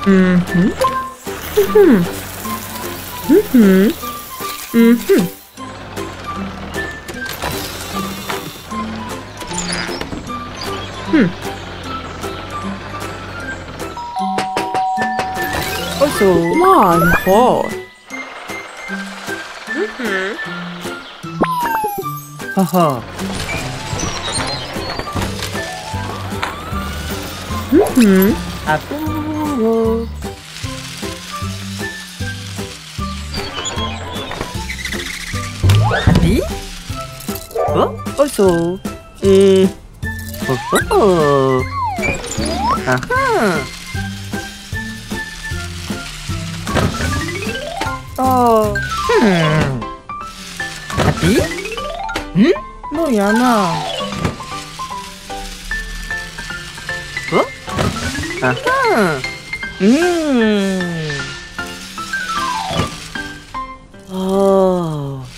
Mhm. Mhm. Mhm. Mhm. Also, One ball. haha. Mhm. Aku. Happy? Oh, also. Oh, oh, oh. Aha. Oh. Happy? No, Yana. Oh? Aha. Oh.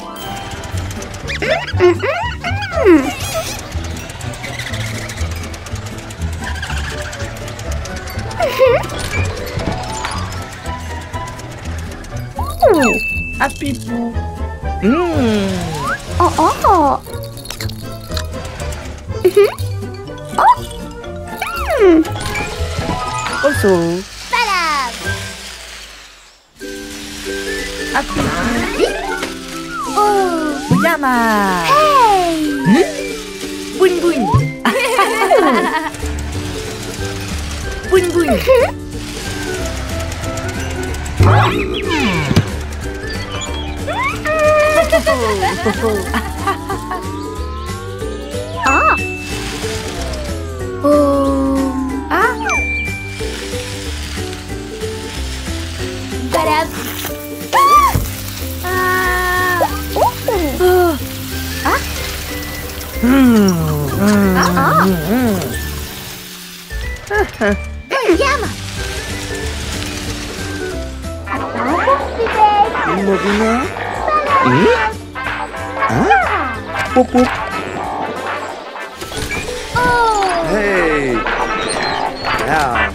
Happy Poo. Oh, oh. Oh. Also. Badab. Happy Oh. Pujama. Hey. Bun bun. Bun bun. Ah. Ah. Badab. Ah. Ah. Yama. Mau guna? Pup pup. Oh. Hey. Yeah.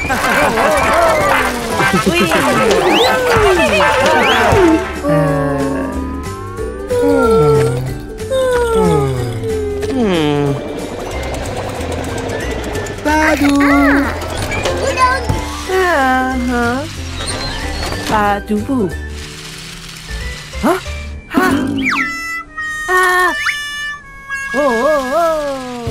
Padu. Udon. Padu. Hah? Hah? Ah. Oh, oh, oh.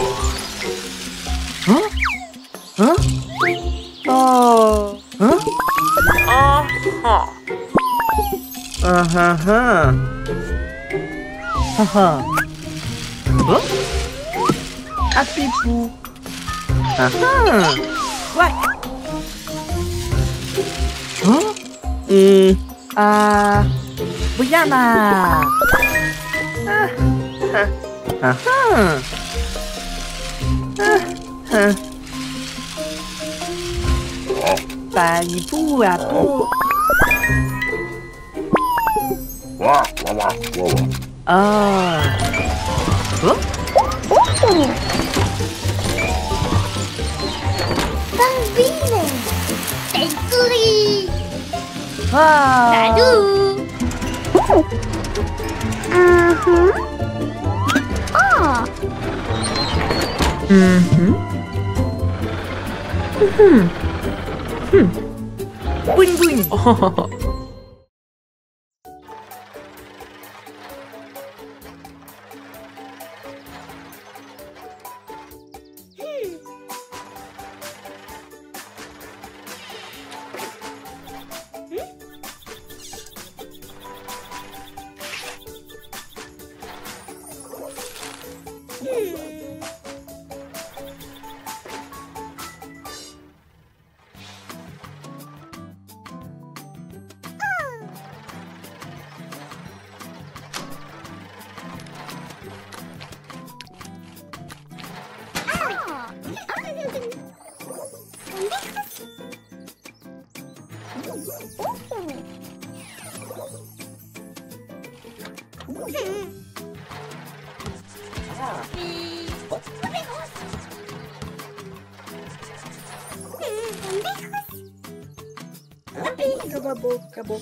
Huh? Huh? Oh. Huh? Aha. Haha. Huh? Happy Poo. Aha. What? Huh? Bujana. Aha. Bagi Poo, Poo. Wah, wah, wah, wah, wah. Ah. Huh? Bambine. Tenturi. Ah. Tadu. Ah. Mhm. Mhm. Bun bun. Oh. Acabou, acabou.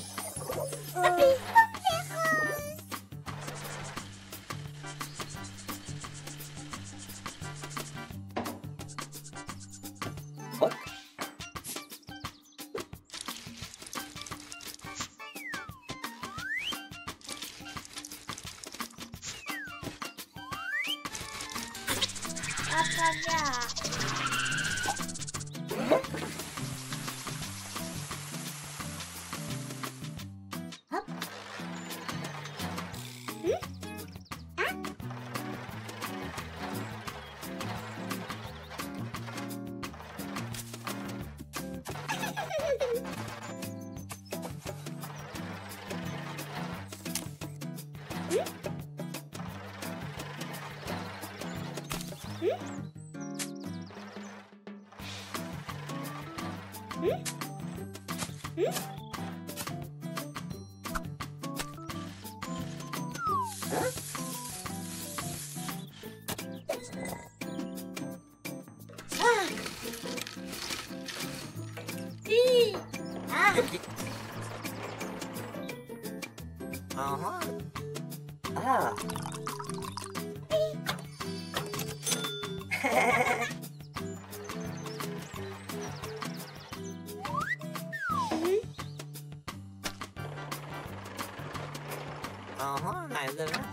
Này lên á.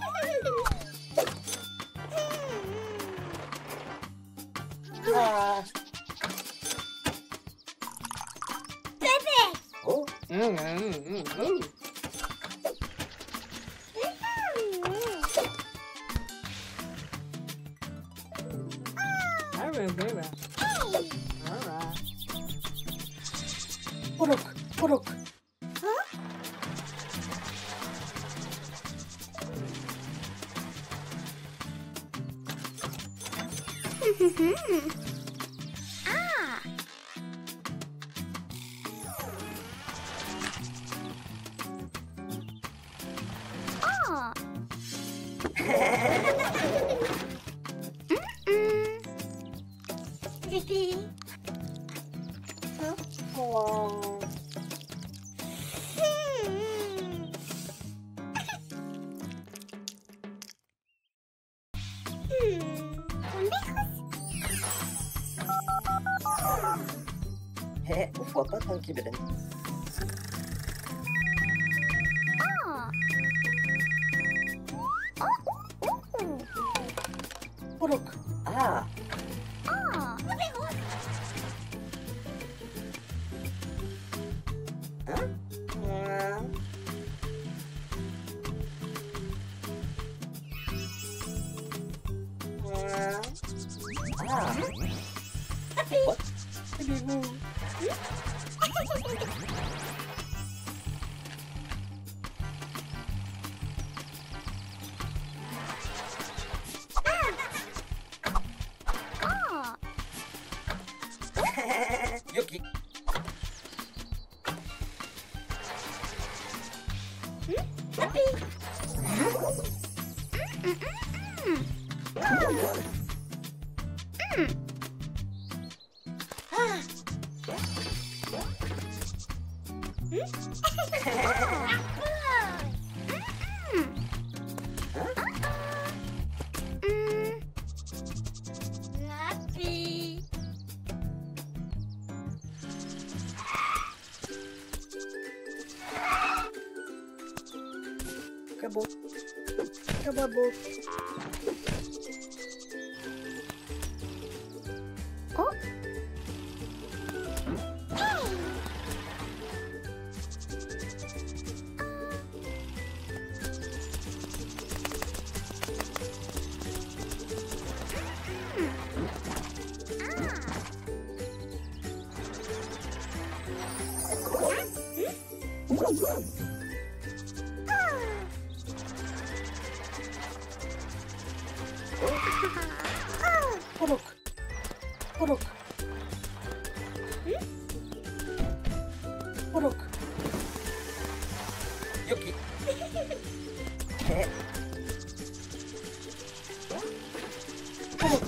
Bebek. Poruk, poruk. Ufuk apa tangki badan? Poruk. What? Yuki. Acabou. Acabou. Poruk. Poruk. Poruk. Yuki. Poruk.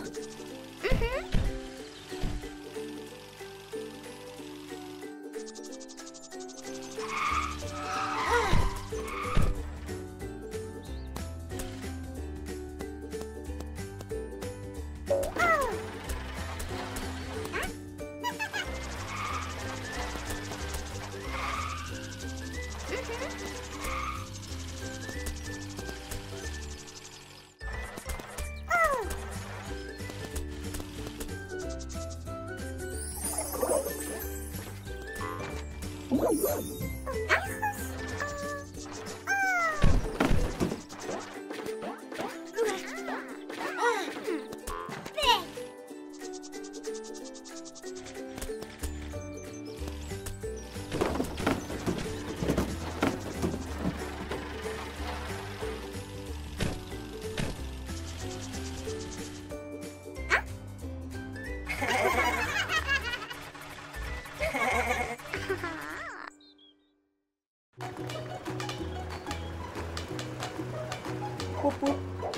Pupuk.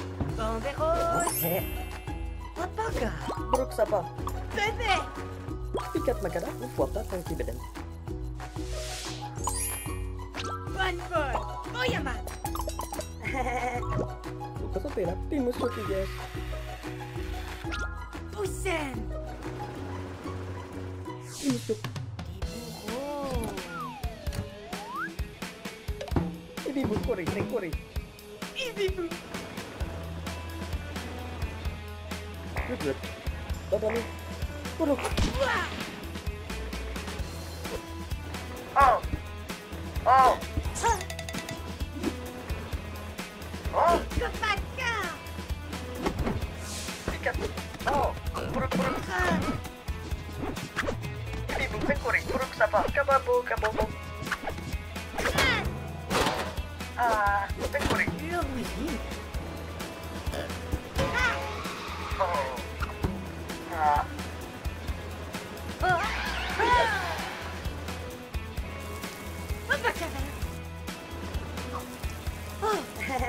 Apaga? Buruk sapa. Bebe! Pikat magana ufuapa tangki beden. Banbor! Oyaman! Lupa sa pera, timus ko tigas. Pusen! Timus ko. Dibuho! Ibibu kori, kori. Ibibu! Good. Babalu. Buruk. Wah! Oh! Oh! Oh! Kapaka! Pikat! Oh! Buruk! Ibibu, kori, buruk sapa. Kabobo. Ah, kori. Lumini! Oh! Ah! Apaka? Oh!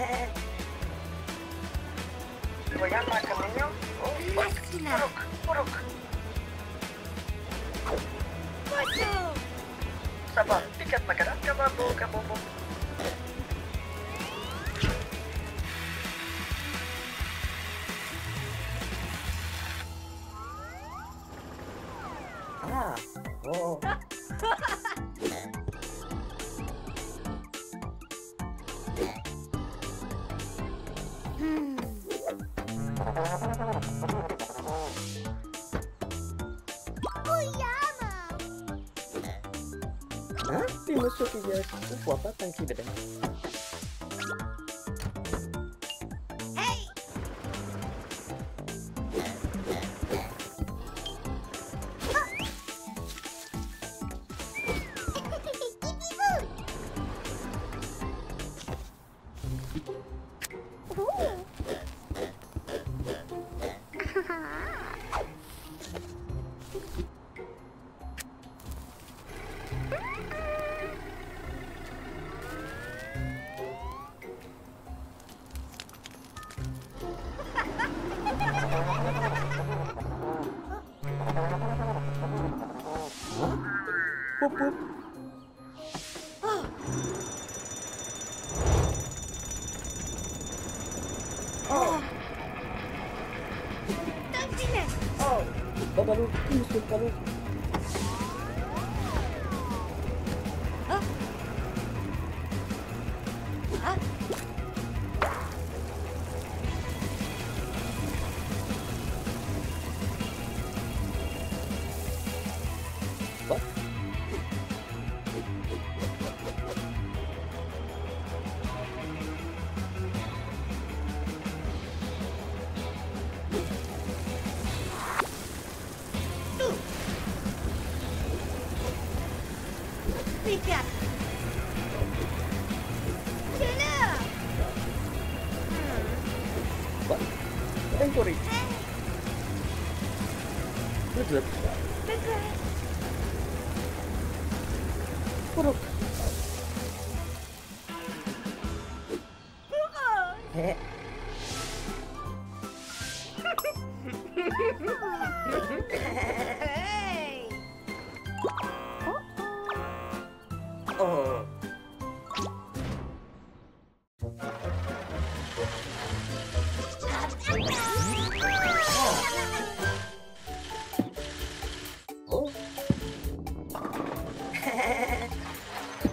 Wayama caminho? Oh! Masina! Buruk! Foto! Sapa, pikat magana. Kabobo. Ah. Oh. Ah, timus ko tigas. Ufuapa tangki beden. Hey! Pupuk. Tangkine! Oh. Babalu, timus ko palu. What? Pikat! Sila! What? Kori. Good. Bebe! Buruk. Bukan! Heh. Hey! Oh. Oh.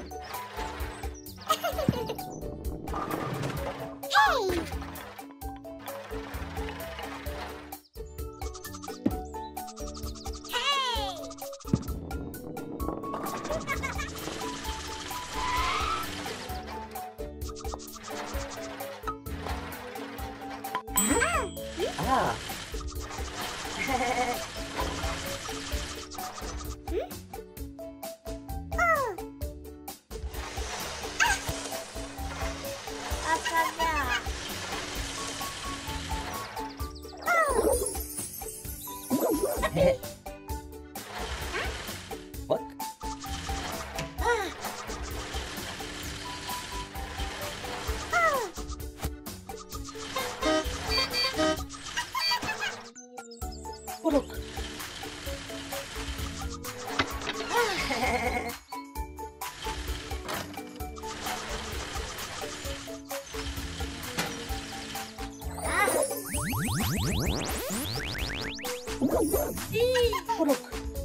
Buruk.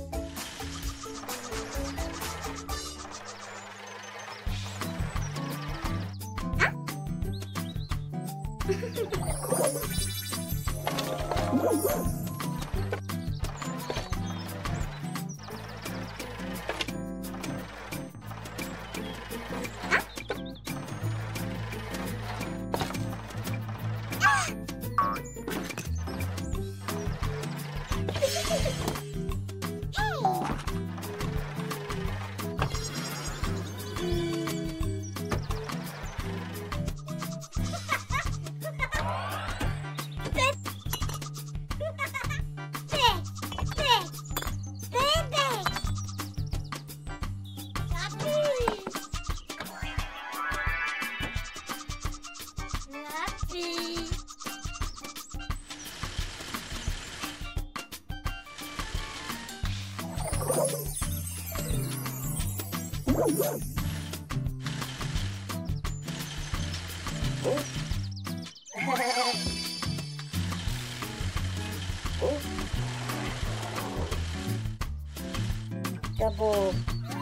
Cabut.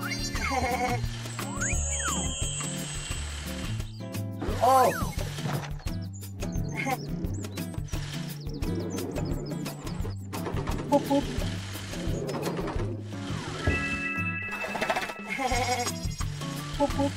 Oh. Pupuk. Pupuk.